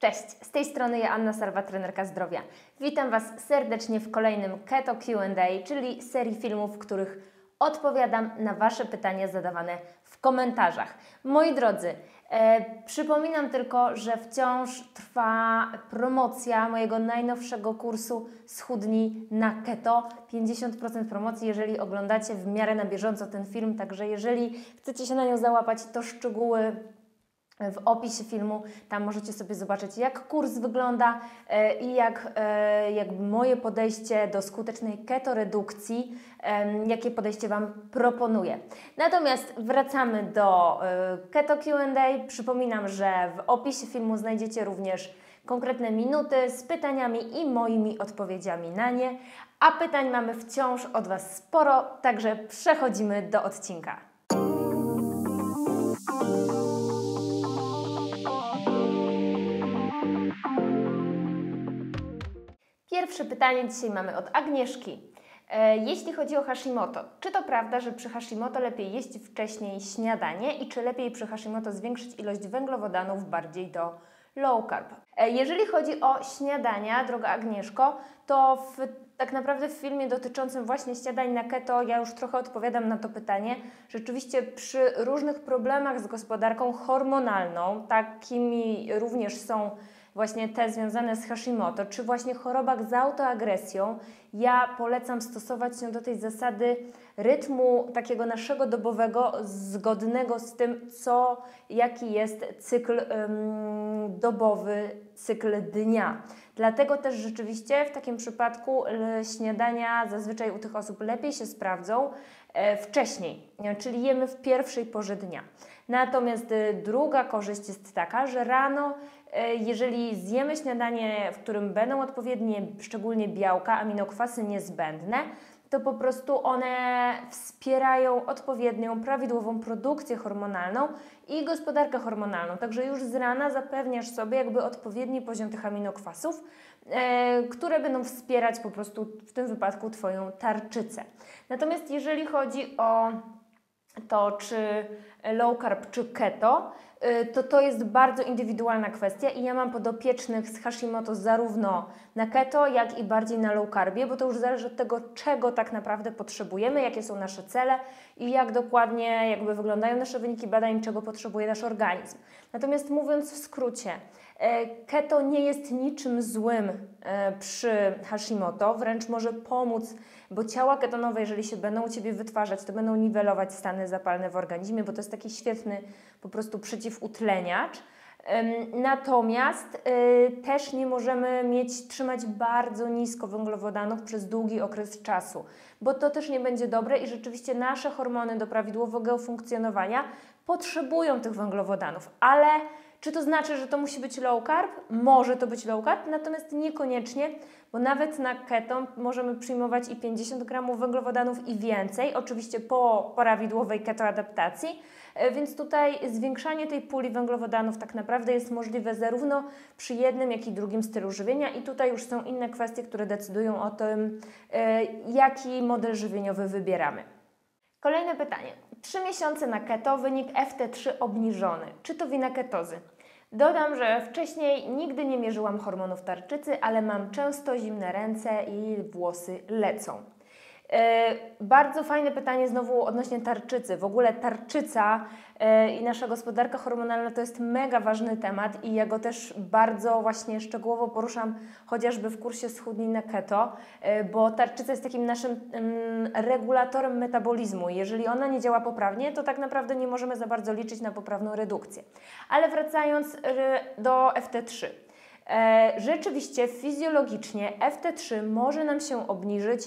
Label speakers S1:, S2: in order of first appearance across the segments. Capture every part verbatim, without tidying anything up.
S1: Cześć, z tej strony Joanna Sarwa, trenerka zdrowia. Witam Was serdecznie w kolejnym Keto Q and A, czyli serii filmów, w których odpowiadam na Wasze pytania zadawane w komentarzach. Moi drodzy, e, przypominam tylko, że wciąż trwa promocja mojego najnowszego kursu Schudnij na Keto. pięćdziesiąt procent promocji, jeżeli oglądacie w miarę na bieżąco ten film, także jeżeli chcecie się na nią załapać, to szczegóły w opisie filmu, tam możecie sobie zobaczyć, jak kurs wygląda e, i jak e, jakby moje podejście do skutecznej ketoredukcji, e, jakie podejście Wam proponuję. Natomiast wracamy do e, Keto Q and A. Przypominam, że w opisie filmu znajdziecie również konkretne minuty z pytaniami i moimi odpowiedziami na nie, a pytań mamy wciąż od Was sporo, także przechodzimy do odcinka. Pierwsze pytanie dzisiaj mamy od Agnieszki. E, jeśli chodzi o Hashimoto, czy to prawda, że przy Hashimoto lepiej jeść wcześniej śniadanie i czy lepiej przy Hashimoto zwiększyć ilość węglowodanów bardziej do low carb? E, jeżeli chodzi o śniadania, droga Agnieszko, to w, tak naprawdę w filmie dotyczącym właśnie śniadań na keto ja już trochę odpowiadam na to pytanie. Rzeczywiście przy różnych problemach z gospodarką hormonalną, takimi również są właśnie te związane z Hashimoto, czy właśnie chorobach z autoagresją, ja polecam stosować się do tej zasady rytmu takiego naszego dobowego, zgodnego z tym, co, jaki jest cykl ym, dobowy, cykl dnia. Dlatego też rzeczywiście w takim przypadku śniadania zazwyczaj u tych osób lepiej się sprawdzą e, wcześniej, czyli jemy w pierwszej porze dnia. Natomiast y, druga korzyść jest taka, że rano, y, jeżeli zjemy śniadanie, w którym będą odpowiednie, szczególnie białka, aminokwasy niezbędne, to po prostu one wspierają odpowiednią, prawidłową produkcję hormonalną i gospodarkę hormonalną. Także już z rana zapewniasz sobie jakby odpowiedni poziom tych aminokwasów, e, które będą wspierać po prostu w tym wypadku Twoją tarczycę. Natomiast jeżeli chodzi o to, czy low carb, czy keto, to to jest bardzo indywidualna kwestia i ja mam podopiecznych z Hashimoto zarówno na keto, jak i bardziej na low carbie, bo to już zależy od tego, czego tak naprawdę potrzebujemy, jakie są nasze cele i jak dokładnie jakby wyglądają nasze wyniki badań, czego potrzebuje nasz organizm. Natomiast mówiąc w skrócie, keto nie jest niczym złym przy Hashimoto, wręcz może pomóc, bo ciała ketonowe, jeżeli się będą u Ciebie wytwarzać, to będą niwelować stany zapalne w organizmie, bo to jest taki świetny po prostu przeciwutleniacz. Natomiast y, też nie możemy mieć, trzymać bardzo nisko węglowodanów przez długi okres czasu, bo to też nie będzie dobre i rzeczywiście nasze hormony do prawidłowego funkcjonowania potrzebują tych węglowodanów, ale czy to znaczy, że to musi być low carb? Może to być low carb, natomiast niekoniecznie, bo nawet na keto możemy przyjmować i pięćdziesiąt gramów węglowodanów i więcej, oczywiście po prawidłowej ketoadaptacji, więc tutaj zwiększanie tej puli węglowodanów tak naprawdę jest możliwe zarówno przy jednym, jak i drugim stylu żywienia i tutaj już są inne kwestie, które decydują o tym, jaki model żywieniowy wybieramy. Kolejne pytanie. Trzy miesiące na keto, wynik F T trzy obniżony. Czy to wina ketozy? Dodam, że wcześniej nigdy nie mierzyłam hormonów tarczycy, ale mam często zimne ręce i włosy lecą. Yy, bardzo fajne pytanie znowu odnośnie tarczycy. W ogóle tarczyca yy, i nasza gospodarka hormonalna to jest mega ważny temat i ja go też bardzo właśnie szczegółowo poruszam chociażby w kursie Schudnij na Keto, yy, bo tarczyca jest takim naszym yy, regulatorem metabolizmu. Jeżeli ona nie działa poprawnie, to tak naprawdę nie możemy za bardzo liczyć na poprawną redukcję. Ale wracając yy, do F T trzy. Yy, rzeczywiście fizjologicznie F T trzy może nam się obniżyć,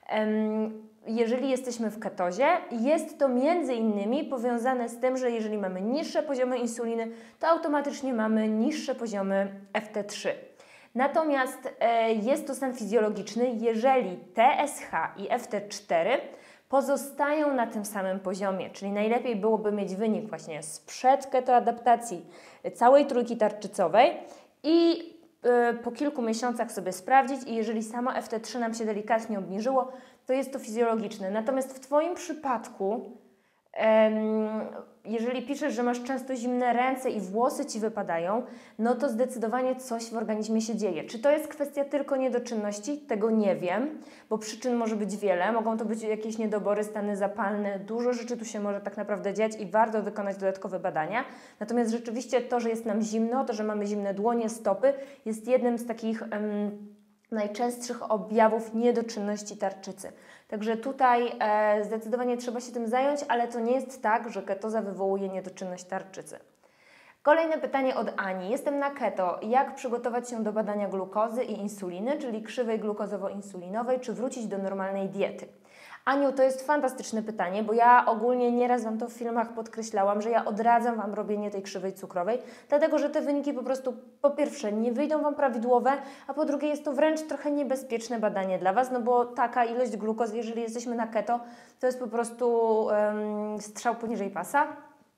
S1: jeżeli jesteśmy w ketozie. Jest to między innymi powiązane z tym, że jeżeli mamy niższe poziomy insuliny, to automatycznie mamy niższe poziomy F T trzy. Natomiast e, jest to stan fizjologiczny, jeżeli T S H i F T cztery pozostają na tym samym poziomie, czyli najlepiej byłoby mieć wynik właśnie sprzed ketoadaptacji całej trójki tarczycowej i po kilku miesiącach sobie sprawdzić i jeżeli samo F T trzy nam się delikatnie obniżyło, to jest to fizjologiczne. Natomiast w Twoim przypadku em, jeżeli piszesz, że masz często zimne ręce i włosy Ci wypadają, no to zdecydowanie coś w organizmie się dzieje. Czy to jest kwestia tylko niedoczynności? Tego nie wiem, bo przyczyn może być wiele. Mogą to być jakieś niedobory, stany zapalne, dużo rzeczy tu się może tak naprawdę dziać i warto wykonać dodatkowe badania. Natomiast rzeczywiście to, że jest nam zimno, to, że mamy zimne dłonie, stopy, jest jednym z takich um, najczęstszych objawów niedoczynności tarczycy. Także tutaj e, zdecydowanie trzeba się tym zająć, ale to nie jest tak, że ketoza wywołuje niedoczynność tarczycy. Kolejne pytanie od Ani. Jestem na keto. Jak przygotować się do badania glukozy i insuliny, czyli krzywej glukozowo-insulinowej, czy wrócić do normalnej diety? Aniu, to jest fantastyczne pytanie, bo ja ogólnie nieraz Wam to w filmach podkreślałam, że ja odradzam Wam robienie tej krzywej cukrowej, dlatego że te wyniki po prostu po pierwsze nie wyjdą Wam prawidłowe, a po drugie jest to wręcz trochę niebezpieczne badanie dla Was, no bo taka ilość glukozy, jeżeli jesteśmy na keto, to jest po prostu um, strzał poniżej pasa.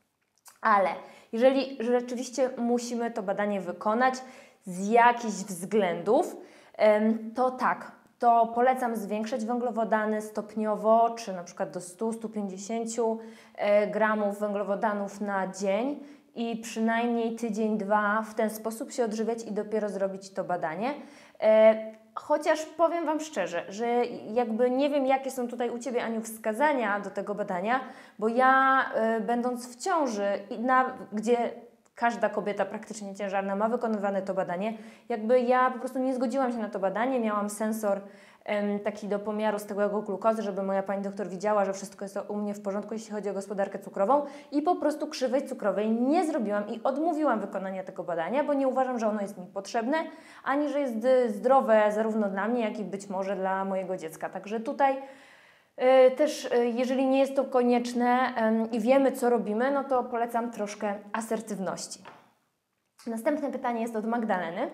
S1: Ale jeżeli rzeczywiście musimy to badanie wykonać z jakichś względów, um, to tak, to polecam zwiększać węglowodany stopniowo, czy na przykład do stu do stu pięćdziesięciu gramów węglowodanów na dzień i przynajmniej tydzień, dwa w ten sposób się odżywiać i dopiero zrobić to badanie. Chociaż powiem Wam szczerze, że jakby nie wiem, jakie są tutaj u Ciebie, Aniu, wskazania do tego badania, bo ja będąc w ciąży, na, gdzie każda kobieta praktycznie ciężarna ma wykonywane to badanie. Jakby ja po prostu nie zgodziłam się na to badanie, miałam sensor em, taki do pomiaru stałego glukozy, żeby moja pani doktor widziała, że wszystko jest u mnie w porządku, jeśli chodzi o gospodarkę cukrową i po prostu krzywej cukrowej nie zrobiłam i odmówiłam wykonania tego badania, bo nie uważam, że ono jest mi potrzebne, ani że jest zdrowe zarówno dla mnie, jak i być może dla mojego dziecka. Także tutaj też, jeżeli nie jest to konieczne i wiemy, co robimy, no to polecam troszkę asertywności. Następne pytanie jest od Magdaleny.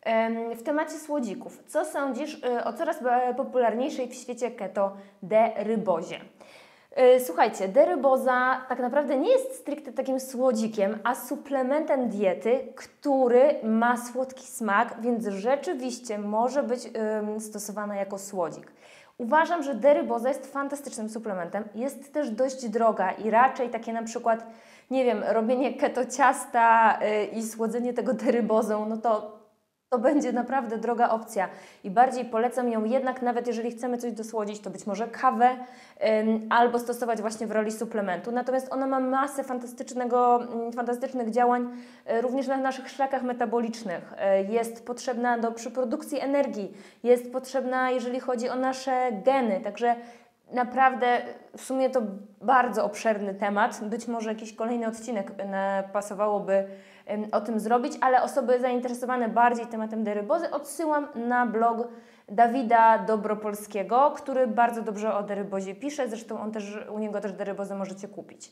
S1: W temacie słodzików. Co sądzisz o coraz popularniejszej w świecie keto derybozie? Słuchajcie, deryboza tak naprawdę nie jest stricte takim słodzikiem, a suplementem diety, który ma słodki smak, więc rzeczywiście może być stosowana jako słodzik. Uważam, że deryboza jest fantastycznym suplementem, jest też dość droga i raczej takie na przykład, nie wiem, robienie keto ciasta yy, i słodzenie tego derybozą, no to to będzie naprawdę droga opcja i bardziej polecam ją jednak, nawet jeżeli chcemy coś dosłodzić, to być może kawę ym, albo stosować właśnie w roli suplementu. Natomiast ona ma masę fantastycznego, ym, fantastycznych działań y, również na naszych szlakach metabolicznych. Y, jest potrzebna do przy produkcji energii, jest potrzebna, jeżeli chodzi o nasze geny, także naprawdę w sumie to bardzo obszerny temat. Być może jakiś kolejny odcinek pasowałoby o tym zrobić, ale osoby zainteresowane bardziej tematem derybozy odsyłam na blog Dawida Dobropolskiego, który bardzo dobrze o derybozie pisze, zresztą on też, u niego też derybozę możecie kupić.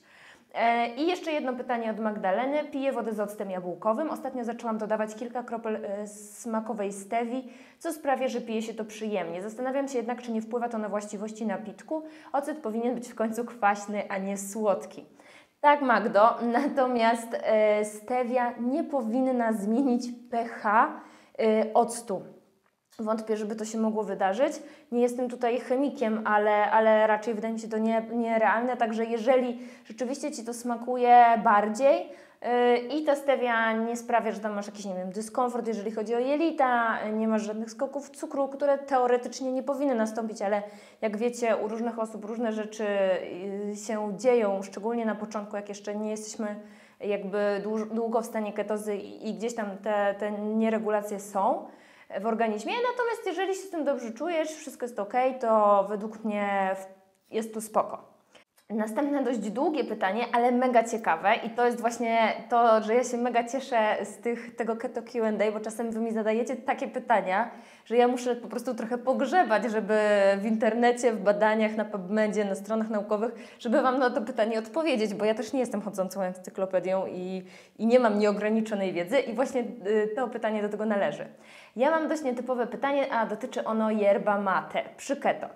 S1: I jeszcze jedno pytanie od Magdaleny. Piję wodę z octem jabłkowym. Ostatnio zaczęłam dodawać kilka kropel smakowej stevii, co sprawia, że pije się to przyjemnie. Zastanawiam się jednak, czy nie wpływa to na właściwości napitku. Ocet powinien być w końcu kwaśny, a nie słodki. Tak, Magdo, natomiast e, stevia nie powinna zmienić pH e, octu. Wątpię, żeby to się mogło wydarzyć. Nie jestem tutaj chemikiem, ale, ale raczej wydaje mi się to nie, nierealne. Także jeżeli rzeczywiście Ci to smakuje bardziej yy, i ta stevia nie sprawia, że tam masz jakiś, nie wiem, dyskomfort, jeżeli chodzi o jelita, nie masz żadnych skoków cukru, które teoretycznie nie powinny nastąpić, ale jak wiecie, u różnych osób różne rzeczy yy, się dzieją, szczególnie na początku, jak jeszcze nie jesteśmy jakby długo w stanie ketozy i, i gdzieś tam te, te nieregulacje są w organizmie, natomiast jeżeli się z tym dobrze czujesz, wszystko jest ok, to według mnie jest tu spoko. Następne dość długie pytanie, ale mega ciekawe i to jest właśnie to, że ja się mega cieszę z tych, tego Keto Q and A, bo czasem Wy mi zadajecie takie pytania, że ja muszę po prostu trochę pogrzebać, żeby w internecie, w badaniach, na PubMedzie, na stronach naukowych, żeby Wam na to pytanie odpowiedzieć, bo ja też nie jestem chodzącą encyklopedią i, i nie mam nieograniczonej wiedzy i właśnie y, to pytanie do tego należy. Ja mam dość nietypowe pytanie, a dotyczy ono yerba mate przy keto.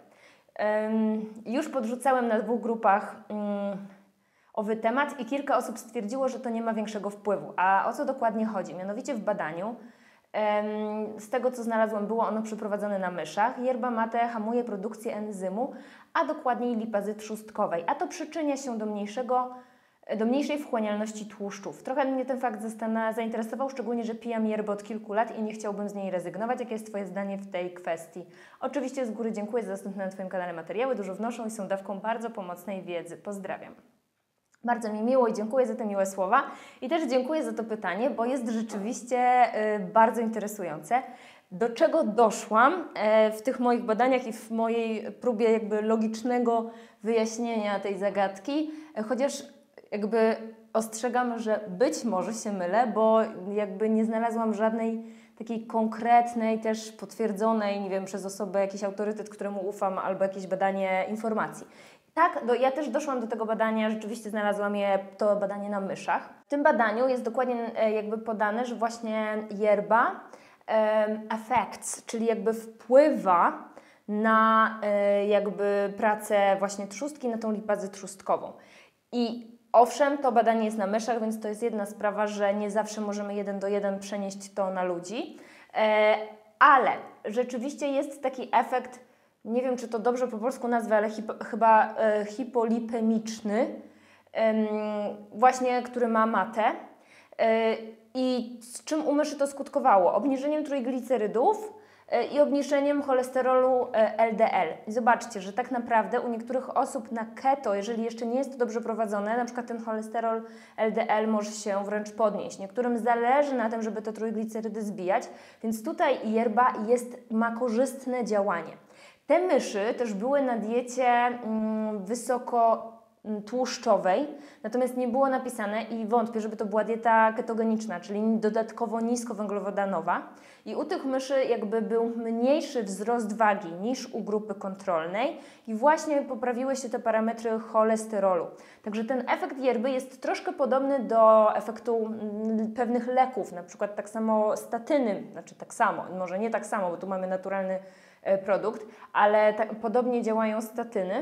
S1: Um, już podrzucałem na dwóch grupach um, owy temat i kilka osób stwierdziło, że to nie ma większego wpływu. A o co dokładnie chodzi? Mianowicie w badaniu, um, z tego co znalazłam, było ono przeprowadzone na myszach. Yerba mate hamuje produkcję enzymu, a dokładniej lipazy trzustkowej, a to przyczynia się do mniejszego do mniejszej wchłanialności tłuszczów. Trochę mnie ten fakt zainteresował, szczególnie, że pijam yerbę od kilku lat i nie chciałbym z niej rezygnować. Jakie jest Twoje zdanie w tej kwestii? Oczywiście z góry dziękuję za dostępne na Twoim kanale materiały. Dużo wnoszą i są dawką bardzo pomocnej wiedzy. Pozdrawiam. Bardzo mi miło i dziękuję za te miłe słowa. I też dziękuję za to pytanie, bo jest rzeczywiście y, bardzo interesujące. Do czego doszłam y, w tych moich badaniach i w mojej próbie jakby logicznego wyjaśnienia tej zagadki, y, chociaż jakby ostrzegam, że być może się mylę, bo jakby nie znalazłam żadnej takiej konkretnej, też potwierdzonej, nie wiem, przez osobę, jakiś autorytet, któremu ufam, albo jakieś badanie informacji. Tak, do, ja też doszłam do tego badania, rzeczywiście znalazłam je, to badanie na myszach. W tym badaniu jest dokładnie e, jakby podane, że właśnie yerba e, affects, czyli jakby wpływa na e, jakby pracę właśnie trzustki, na tą lipazę trzustkową. I owszem, to badanie jest na myszach, więc to jest jedna sprawa, że nie zawsze możemy jeden do jeden przenieść to na ludzi, e, ale rzeczywiście jest taki efekt, nie wiem, czy to dobrze po polsku nazwę, ale hipo, chyba e, hipolipemiczny, e, właśnie, który ma matę. E, I z czym u myszy to skutkowało? Obniżeniem trójglicerydów e, i obniżeniem cholesterolu e, L D L. I zobaczcie, że tak naprawdę u niektórych osób na keto, jeżeli jeszcze nie jest to dobrze prowadzone, na przykład ten cholesterol L D L może się wręcz podnieść. Niektórym zależy na tym, żeby te trójglicerydy zbijać, więc tutaj yerba jest, ma korzystne działanie. Te myszy też były na diecie mm, wysoko tłuszczowej, natomiast nie było napisane i wątpię, żeby to była dieta ketogeniczna, czyli dodatkowo niskowęglowodanowa. I u tych myszy jakby był mniejszy wzrost wagi niż u grupy kontrolnej i właśnie poprawiły się te parametry cholesterolu. Także ten efekt yerby jest troszkę podobny do efektu pewnych leków, na przykład tak samo statyny, znaczy tak samo, może nie tak samo, bo tu mamy naturalny produkt, ale tak, podobnie działają statyny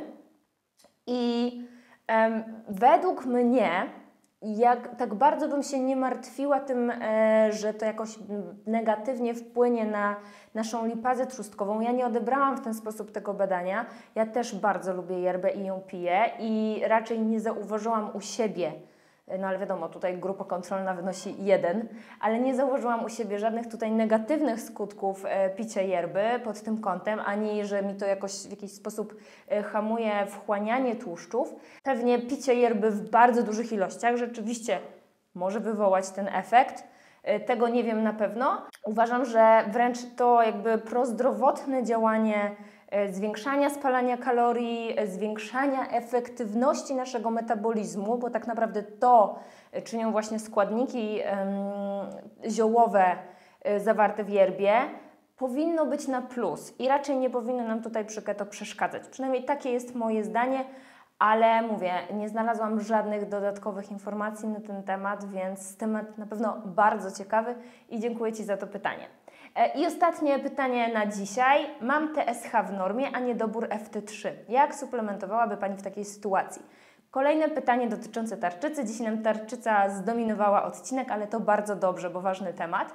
S1: i em, według mnie, jak tak bardzo bym się nie martwiła tym, e, że to jakoś negatywnie wpłynie na naszą lipazę trzustkową, ja nie odebrałam w ten sposób tego badania. Ja też bardzo lubię yerbę i ją piję i raczej nie zauważyłam u siebie, no ale wiadomo, tutaj grupa kontrolna wynosi jeden, ale nie zauważyłam u siebie żadnych tutaj negatywnych skutków e, picia yerby pod tym kątem, ani że mi to jakoś w jakiś sposób e, hamuje wchłanianie tłuszczów. Pewnie picie yerby w bardzo dużych ilościach rzeczywiście może wywołać ten efekt. E, tego nie wiem na pewno. Uważam, że wręcz to jakby prozdrowotne działanie zwiększania spalania kalorii, zwiększania efektywności naszego metabolizmu, bo tak naprawdę to czynią właśnie składniki um, ziołowe zawarte w yerbie, powinno być na plus i raczej nie powinno nam tutaj przy keto przeszkadzać. Przynajmniej takie jest moje zdanie, ale mówię, nie znalazłam żadnych dodatkowych informacji na ten temat, więc temat na pewno bardzo ciekawy i dziękuję Ci za to pytanie. I ostatnie pytanie na dzisiaj. Mam T S H w normie, a niedobór F T trzy. Jak suplementowałaby Pani w takiej sytuacji? Kolejne pytanie dotyczące tarczycy. Dzisiaj nam tarczyca zdominowała odcinek, ale to bardzo dobrze, bo ważny temat.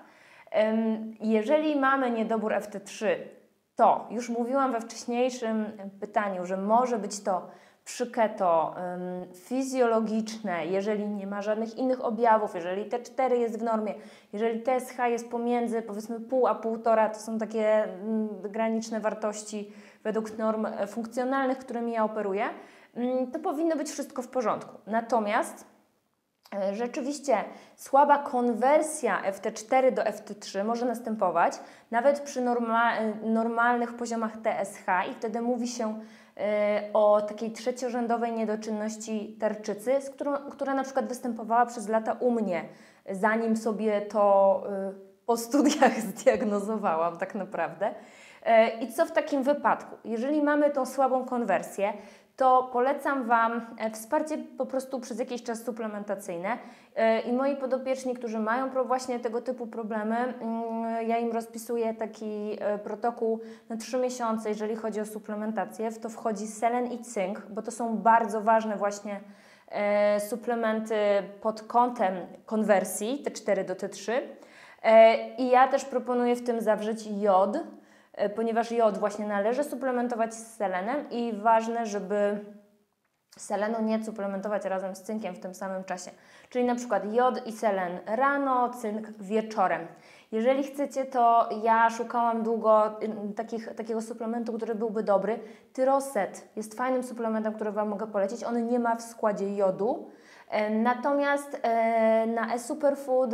S1: Jeżeli mamy niedobór F T trzy, to już mówiłam we wcześniejszym pytaniu, że może być to przy keto um, fizjologiczne, jeżeli nie ma żadnych innych objawów, jeżeli T cztery jest w normie, jeżeli T S H jest pomiędzy powiedzmy pół a półtora, to są takie mm, graniczne wartości według norm funkcjonalnych, którymi ja operuję, mm, to powinno być wszystko w porządku. Natomiast e, rzeczywiście słaba konwersja F T cztery do F T trzy może następować nawet przy norma, normalnych poziomach T S H i wtedy mówi się o takiej trzeciorzędowej niedoczynności tarczycy, z którą, która na przykład występowała przez lata u mnie, zanim sobie to po studiach zdiagnozowałam tak naprawdę. I co w takim wypadku? Jeżeli mamy tą słabą konwersję, to polecam Wam wsparcie po prostu przez jakiś czas suplementacyjne i moi podopieczni, którzy mają właśnie tego typu problemy, ja im rozpisuję taki protokół na trzy miesiące, jeżeli chodzi o suplementację. W to wchodzi selen i cynk, bo to są bardzo ważne właśnie suplementy pod kątem konwersji T cztery do T trzy i ja też proponuję w tym zawrzeć jod, ponieważ jod właśnie należy suplementować z selenem i ważne, żeby selenu nie suplementować razem z cynkiem w tym samym czasie. Czyli na przykład jod i selen rano, cynk wieczorem. Jeżeli chcecie, to ja szukałam długo takich, takiego suplementu, który byłby dobry. Tyroset jest fajnym suplementem, który Wam mogę polecić. On nie ma w składzie jodu. Natomiast na eSuperfood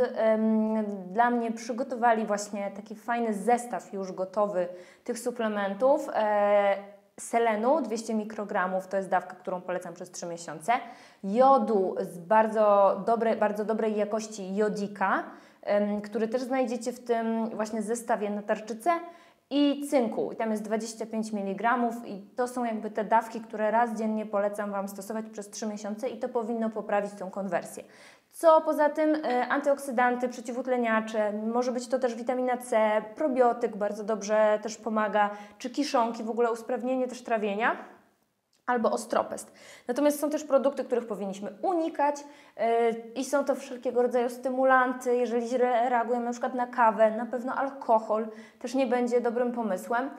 S1: dla mnie przygotowali właśnie taki fajny zestaw już gotowy tych suplementów. Selenu dwieście mikrogramów, to jest dawka, którą polecam przez trzy miesiące. Jodu z bardzo, dobre, bardzo dobrej jakości jodika, który też znajdziecie w tym właśnie zestawie na tarczyce, i cynku. I tam jest dwadzieścia pięć miligramów i to są jakby te dawki, które raz dziennie polecam Wam stosować przez trzy miesiące i to powinno poprawić tą konwersję. Co poza tym e, antyoksydanty, przeciwutleniacze, może być to też witamina C, probiotyk bardzo dobrze też pomaga, czy kiszonki, w ogóle usprawnienie też trawienia, albo ostropest. Natomiast są też produkty, których powinniśmy unikać yy, i są to wszelkiego rodzaju stymulanty. Jeżeli źle reagujemy na przykład na kawę, na pewno alkohol też nie będzie dobrym pomysłem.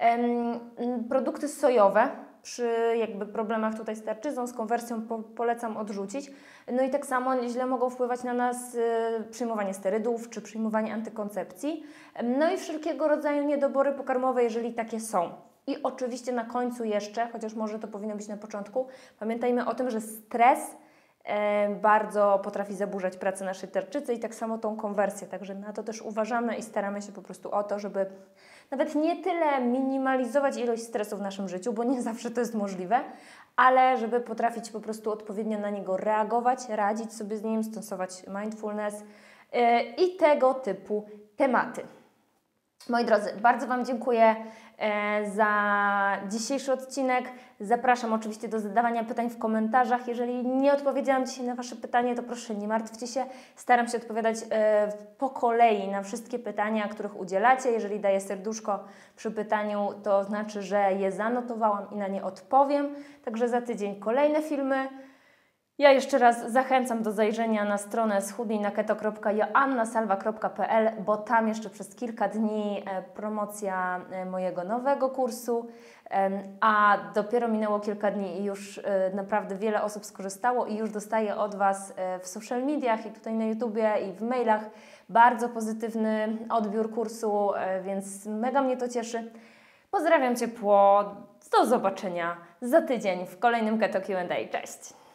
S1: Yy, produkty sojowe przy jakby problemach tutaj z tarczyzną, z konwersją po, polecam odrzucić. No i tak samo źle mogą wpływać na nas yy, przyjmowanie sterydów czy przyjmowanie antykoncepcji. Yy, no i wszelkiego rodzaju niedobory pokarmowe, jeżeli takie są. I oczywiście na końcu jeszcze, chociaż może to powinno być na początku, pamiętajmy o tym, że stres e, bardzo potrafi zaburzać pracę naszej tarczycy i tak samo tą konwersję. Także na to też uważamy i staramy się po prostu o to, żeby nawet nie tyle minimalizować ilość stresu w naszym życiu, bo nie zawsze to jest możliwe, ale żeby potrafić po prostu odpowiednio na niego reagować, radzić sobie z nim, stosować mindfulness e, i tego typu tematy. Moi drodzy, bardzo Wam dziękuję e, za dzisiejszy odcinek. Zapraszam oczywiście do zadawania pytań w komentarzach. Jeżeli nie odpowiedziałam dzisiaj na Wasze pytanie, to proszę nie martwcie się. Staram się odpowiadać e, po kolei na wszystkie pytania, których udzielacie. Jeżeli daję serduszko przy pytaniu, to znaczy, że je zanotowałam i na nie odpowiem. Także za tydzień kolejne filmy. Ja jeszcze raz zachęcam do zajrzenia na stronę schudnij na keto kropka joanna salwa kropka p l, bo tam jeszcze przez kilka dni promocja mojego nowego kursu, a dopiero minęło kilka dni i już naprawdę wiele osób skorzystało i już dostaję od Was w social mediach i tutaj na YouTubie i w mailach bardzo pozytywny odbiór kursu, więc mega mnie to cieszy. Pozdrawiam ciepło, do zobaczenia za tydzień w kolejnym Keto Q and A. Cześć!